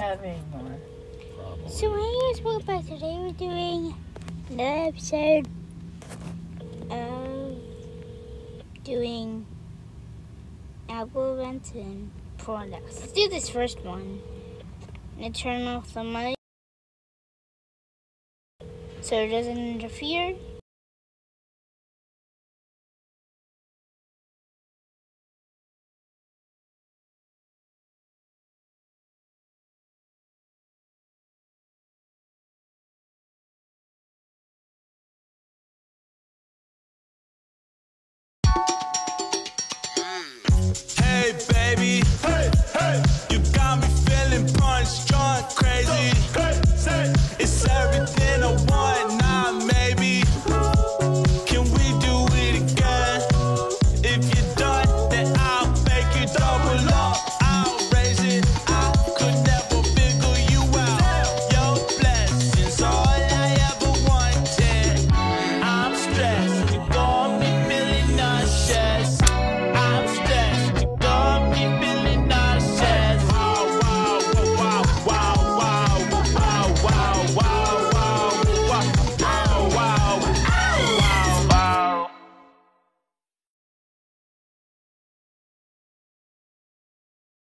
have any more. Probably. So hey guys, welcome back. Today we're doing another episode of doing Apple events and products. Let's do this first one. And turn off the mic so it doesn't interfere.